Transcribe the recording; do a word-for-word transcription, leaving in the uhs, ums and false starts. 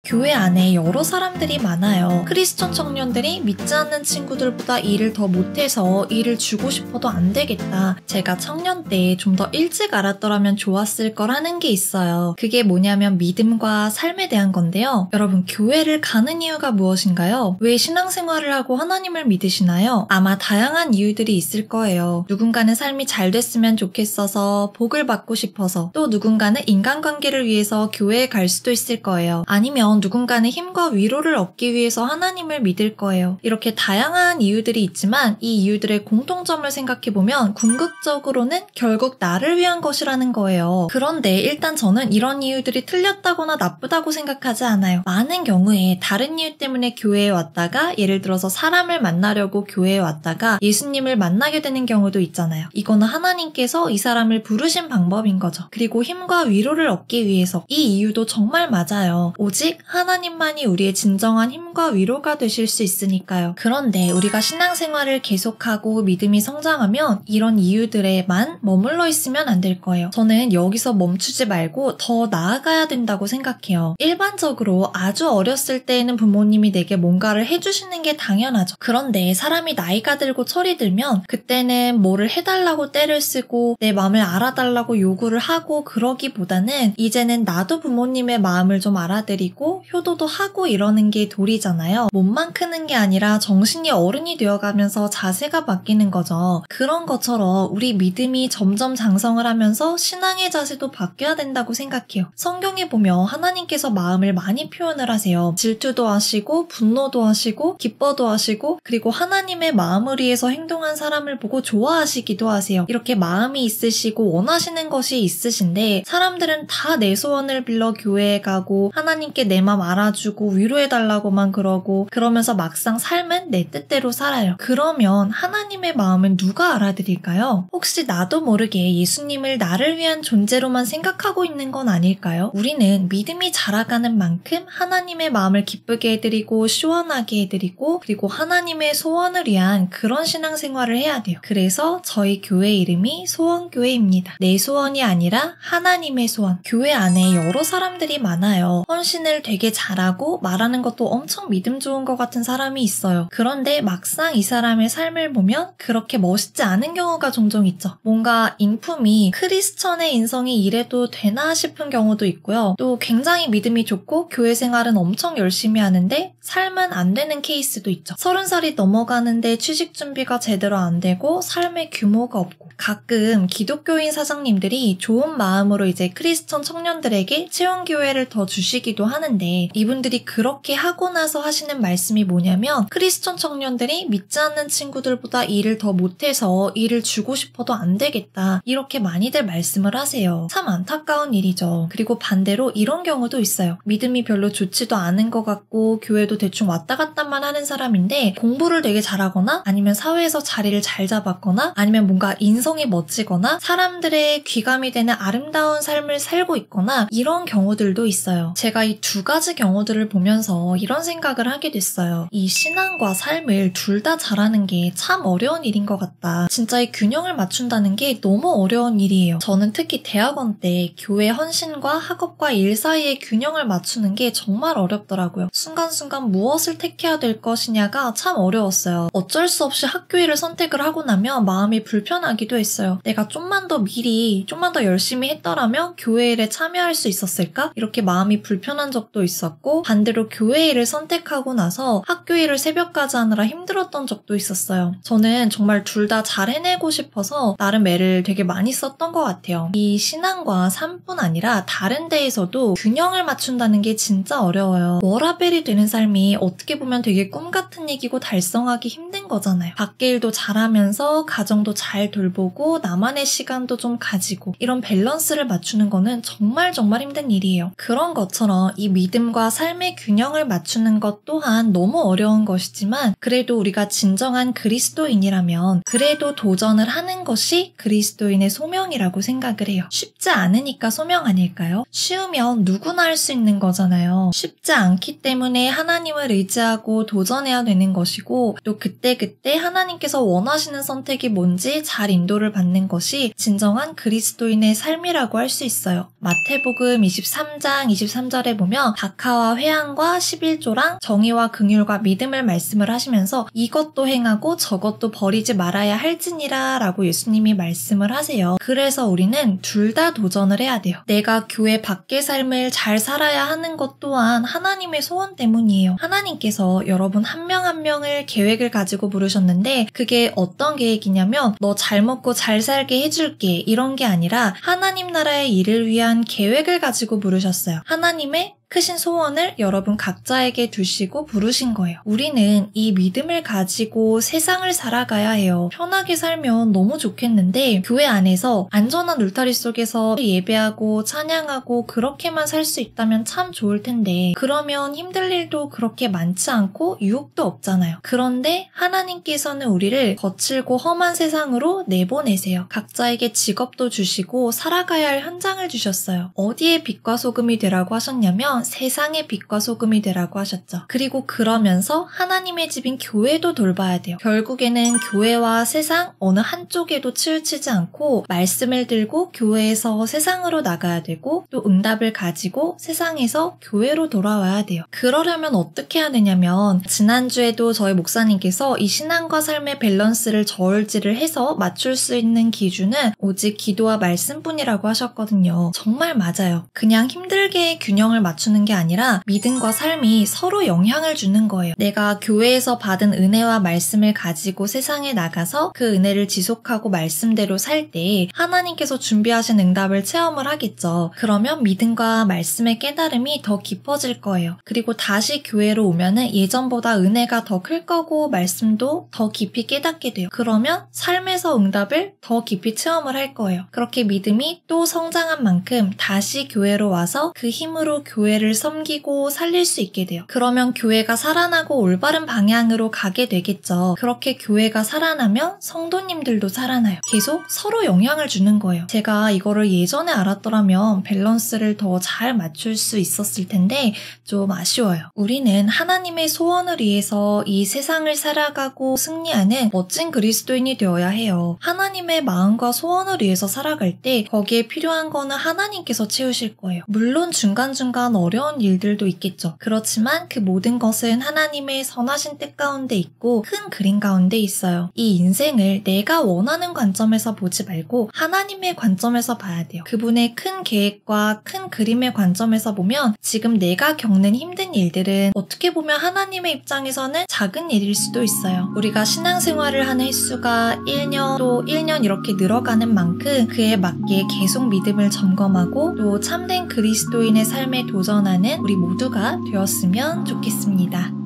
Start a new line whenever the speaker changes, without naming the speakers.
교회 안에 여러 사람들이 많아요. 크리스천 청년들이 믿지 않는 친구들보다 일을 더 못해서 일을 주고 싶어도 안 되겠다. 제가 청년 때 좀 더 일찍 알았더라면 좋았을 거라는 게 있어요. 그게 뭐냐면 믿음과 삶에 대한 건데요. 여러분, 교회를 가는 이유가 무엇인가요? 왜 신앙생활을 하고 하나님을 믿으시나요? 아마 다양한 이유들이 있을 거예요. 누군가는 삶이 잘 됐으면 좋겠어서, 복을 받고 싶어서, 또 누군가는 인간관계를 위해서 교회에 갈 수도 있을 거예요. 아니면 누군가는 힘과 위로를 얻기 위해서 하나님을 믿을 거예요. 이렇게 다양한 이유들이 있지만 이 이유들의 공통점을 생각해보면 궁극적으로는 결국 나를 위한 것이라는 거예요. 그런데 일단 저는 이런 이유들이 틀렸다거나 나쁘다고 생각하지 않아요. 많은 경우에 다른 이유 때문에 교회에 왔다가, 예를 들어서 사람을 만나려고 교회에 왔다가 예수님을 만나게 되는 경우도 있잖아요. 이거는 하나님께서 이 사람을 부르신 방법인 거죠. 그리고 힘과 위로를 얻기 위해서, 이 이유도 정말 맞아요. 오직 하나님만이 우리의 진정한 힘과 위로가 되실 수 있으니까요. 그런데 우리가 신앙생활을 계속하고 믿음이 성장하면 이런 이유들에만 머물러 있으면 안 될 거예요. 저는 여기서 멈추지 말고 더 나아가야 된다고 생각해요. 일반적으로 아주 어렸을 때에는 부모님이 내게 뭔가를 해주시는 게 당연하죠. 그런데 사람이 나이가 들고 철이 들면 그때는 뭐를 해달라고 떼를 쓰고 내 마음을 알아달라고 요구를 하고, 그러기보다는 이제는 나도 부모님의 마음을 좀 알아드리고 효도도 하고 이러는 게 도리잖아요. 몸만 크는 게 아니라 정신이 어른이 되어가면서 자세가 바뀌는 거죠. 그런 것처럼 우리 믿음이 점점 장성을 하면서 신앙의 자세도 바뀌어야 된다고 생각해요. 성경에 보면 하나님께서 마음을 많이 표현을 하세요. 질투도 하시고 분노도 하시고 기뻐도 하시고, 그리고 하나님의 마음을 위해서 행동한 사람을 보고 좋아하시기도 하세요. 이렇게 마음이 있으시고 원하시는 것이 있으신데 사람들은 다 내 소원을 빌러 교회에 가고 하나님께 내 마음 알아주고 위로해달라고만 그러고, 그러면서 막상 삶은 내 뜻대로 살아요. 그러면 하나님의 마음은 누가 알아드릴까요? 혹시 나도 모르게 예수님을 나를 위한 존재로만 생각하고 있는 건 아닐까요? 우리는 믿음이 자라가는 만큼 하나님의 마음을 기쁘게 해드리고 시원하게 해드리고, 그리고 하나님의 소원을 위한 그런 신앙생활을 해야 돼요. 그래서 저희 교회 이름이 소원교회입니다. 내 소원이 아니라 하나님의 소원. 교회 안에 여러 사람들이 많아요. 헌신을 되게 잘하고 말하는 것도 엄청 믿음 좋은 것 같은 사람이 있어요. 그런데 막상 이 사람의 삶을 보면 그렇게 멋있지 않은 경우가 종종 있죠. 뭔가 인품이 크리스천의 인성이 이래도 되나 싶은 경우도 있고요. 또 굉장히 믿음이 좋고 교회 생활은 엄청 열심히 하는데 삶은 안 되는 케이스도 있죠. 서른 살이 넘어가는데 취직 준비가 제대로 안 되고 삶의 규모가 없고, 가끔 기독교인 사장님들이 좋은 마음으로 이제 크리스천 청년들에게 체험교회를 더 주시기도 하는데, 이분들이 그렇게 하고 나서 하시는 말씀이 뭐냐면, 크리스천 청년들이 믿지 않는 친구들보다 일을 더 못해서 일을 주고 싶어도 안 되겠다, 이렇게 많이들 말씀을 하세요. 참 안타까운 일이죠. 그리고 반대로 이런 경우도 있어요. 믿음이 별로 좋지도 않은 것 같고 교회도 대충 왔다 갔다만 하는 사람인데 공부를 되게 잘하거나, 아니면 사회에서 자리를 잘 잡았거나, 아니면 뭔가 인성이 멋지거나 사람들의 귀감이 되는 아름다운 삶을 살고 있거나, 이런 경우들도 있어요. 제가 이 두 가지 경우들을 보면서 이런 생각을 하게 됐어요. 이 신앙과 삶을 둘 다 잘하는 게 참 어려운 일인 것 같다. 진짜 이 균형을 맞춘다는 게 너무 어려운 일이에요. 저는 특히 대학원 때 교회 헌신과 학업과 일 사이의 균형을 맞추는 게 정말 어렵더라고요. 순간순간 무엇을 택해야 될 것이냐가 참 어려웠어요. 어쩔 수 없이 학교 일을 선택을 하고 나면 마음이 불편하기도 했어요. 내가 좀만 더 미리 좀만 더 열심히 했더라면 교회 일에 참여할 수 있었을까? 이렇게 마음이 불편한 적도 있었고, 반대로 교회 일을 선택하고 나서 학교 일을 새벽까지 하느라 힘들었던 적도 있었어요. 저는 정말 둘 다 잘 해내고 싶어서 나름 애를 되게 많이 썼던 것 같아요. 이 신앙과 삶뿐 아니라 다른 데에서도 균형을 맞춘다는 게 진짜 어려워요. 워라벨이 되는 삶이 어떻게 보면 되게 꿈 같은 얘기고 달성하기 힘든 거잖아요. 밖에 일도 잘하면서 가정도 잘 돌보고 나만의 시간도 좀 가지고, 이런 밸런스를 맞추는 거는 정말 정말 힘든 일이에요. 그런 것처럼 이 믿음과 삶의 균형을 맞추는 것 또한 너무 어려운 것이지만, 그래도 우리가 진정한 그리스도인이라면 그래도 도전을 하는 것이 그리스도인의 소명이라고 생각을 해요. 쉽지 않으니까 소명 아닐까요? 쉬우면 누구나 할 수 있는 거잖아요. 쉽지 않기 때문에 하나님을 의지하고 도전해야 되는 것이고, 또 그때그때 하나님께서 원하시는 선택이 뭔지 잘 인도를 받는 것이 진정한 그리스도인의 삶이라고 할 수 있어요. 마태복음 이십삼 장 이십삼 절에 보면 다카와 회항과 십일조랑 정의와 긍휼과 믿음을 말씀을 하시면서 이것도 행하고 저것도 버리지 말아야 할지니라 라고 예수님이 말씀을 하세요. 그래서 우리는 둘 다 도전을 해야 돼요. 내가 교회 밖의 삶을 잘 살아야 하는 것 또한 하나님의 소원 때문이에요. 하나님께서 여러분 한 명 한 명을 계획을 가지고 부르셨는데 그게 어떤 계획이냐면 너 잘 먹고 잘 살게 해줄게 이런 게 아니라 하나님 나라의 일을 위한 계획을 가지고 부르셨어요. 하나님의 크신 소원을 여러분 각자에게 두시고 부르신 거예요. 우리는 이 믿음을 가지고 세상을 살아가야 해요. 편하게 살면 너무 좋겠는데 교회 안에서 안전한 울타리 속에서 예배하고 찬양하고 그렇게만 살 수 있다면 참 좋을 텐데 그러면 힘들 일도 그렇게 많지 않고 유혹도 없잖아요. 그런데 하나님께서는 우리를 거칠고 험한 세상으로 내보내세요. 각자에게 직업도 주시고 살아가야 할 현장을 주셨어요. 어디에 빛과 소금이 되라고 하셨냐면 세상의 빛과 소금이 되라고 하셨죠. 그리고 그러면서 하나님의 집인 교회도 돌봐야 돼요. 결국에는 교회와 세상 어느 한쪽에도 치우치지 않고 말씀을 들고 교회에서 세상으로 나가야 되고 또 응답을 가지고 세상에서 교회로 돌아와야 돼요. 그러려면 어떻게 해야 되냐면 지난주에도 저희 목사님께서 이 신앙과 삶의 밸런스를 저울질을 해서 맞출 수 있는 기준은 오직 기도와 말씀뿐이라고 하셨거든요. 정말 맞아요. 그냥 힘들게 균형을 맞추는 게 아니라 믿음과 삶이 서로 영향을 주는 거예요. 내가 교회에서 받은 은혜와 말씀을 가지고 세상에 나가서 그 은혜를 지속하고 말씀대로 살 때 하나님께서 준비하신 응답을 체험을 하겠죠. 그러면 믿음과 말씀의 깨달음이 더 깊어질 거예요. 그리고 다시 교회로 오면은 예전보다 은혜가 더 클 거고 말씀도 더 깊이 깨닫게 돼요. 그러면 삶에서 응답을 더 깊이 체험을 할 거예요. 그렇게 믿음이 또 성장한 만큼 다시 교회로 와서 그 힘으로 교회를 섬기고 살릴 수 있게 돼요. 그러면 교회가 살아나고 올바른 방향으로 가게 되겠죠. 그렇게 교회가 살아나면 성도님들도 살아나요. 계속 서로 영향을 주는 거예요. 제가 이거를 예전에 알았더라면 밸런스를 더 잘 맞출 수 있었을 텐데 좀 아쉬워요. 우리는 하나님의 소원을 위해서 이 세상을 살아가고 승리하는 멋진 그리스도인이 되어야 해요. 하나님의 마음과 소원을 위해서 살아갈 때 거기에 필요한 거는 하나님께서 채우실 거예요. 물론 중간중간 어려운 일들도 있겠죠. 그렇지만 그 모든 것은 하나님의 선하신 뜻 가운데 있고 큰 그림 가운데 있어요. 이 인생을 내가 원하는 관점에서 보지 말고 하나님의 관점에서 봐야 돼요. 그분의 큰 계획과 큰 그림의 관점에서 보면 지금 내가 겪는 힘든 일들은 어떻게 보면 하나님의 입장에서는 작은 일일 수도 있어요. 우리가 신앙생활을 하는 횟수가 일 년 또 일 년 이렇게 늘어가는 만큼 그에 맞게 계속 믿음을 점검하고 또 참된 그리스도인의 삶에 도전하는 우리 모두가 되었으면 좋겠습니다.